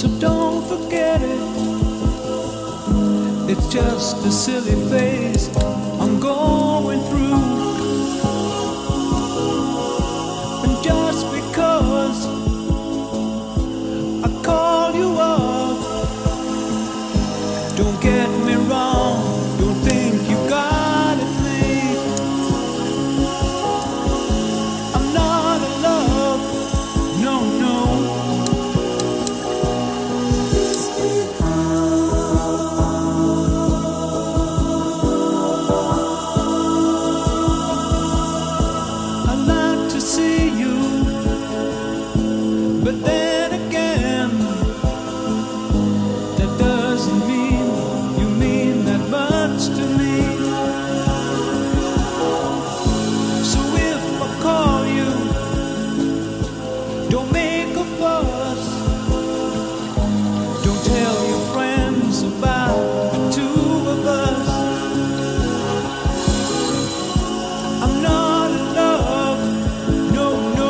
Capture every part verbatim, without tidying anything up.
so don't forget it. It's just a silly phase I'm going through. And just because I call you up, don't get me wrong, don't think you got it made. I'm not in love, no, no. I'd like to see you, but then again, that doesn't mean you mean that much to me. So if I call you, don't make a fuss. Don't tell your friends about the two of us. I'm not in love, no, no.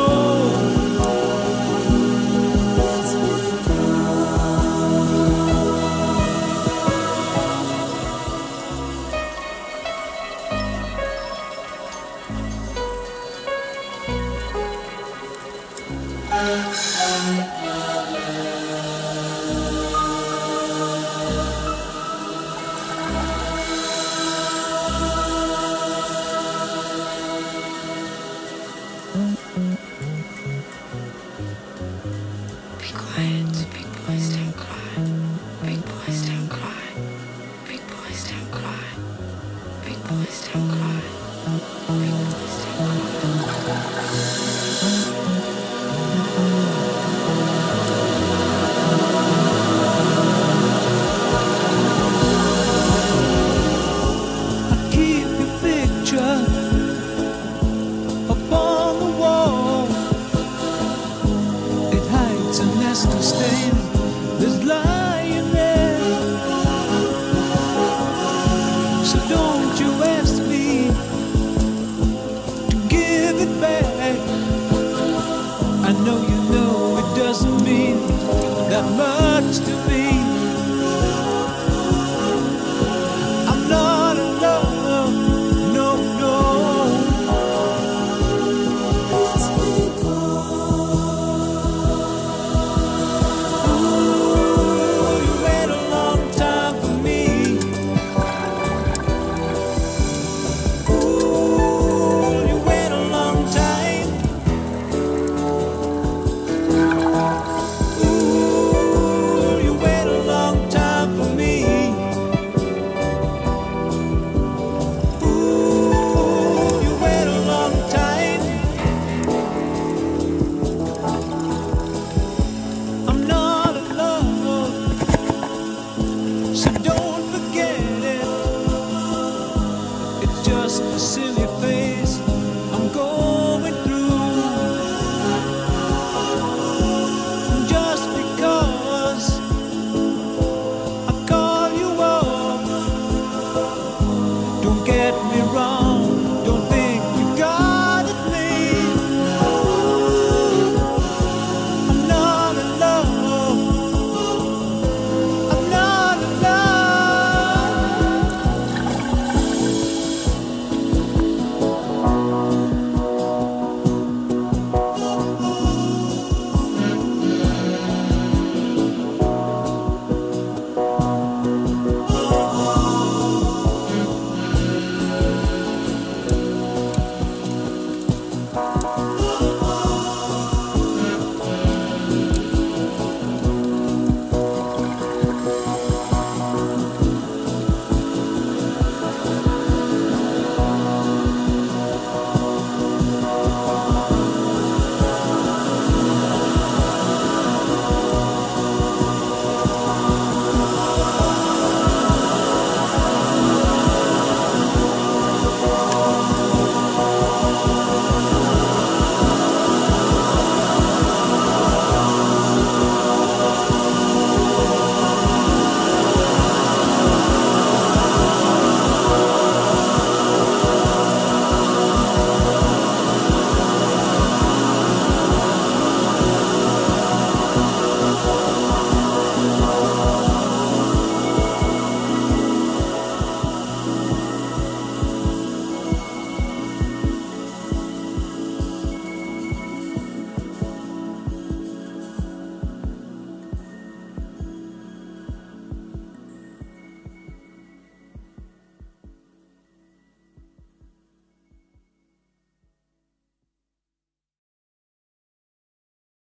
Be quiet, big boys don't cry. Big boys don't cry. Big boys don't cry. Big boys don't cry. Big boys don't cry.